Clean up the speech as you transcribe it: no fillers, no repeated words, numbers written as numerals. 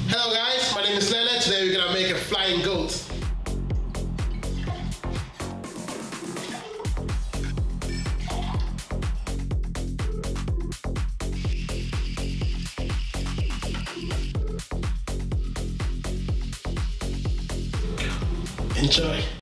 Hello guys, my name is Lele. Today we're gonna make a flying goat. Enjoy.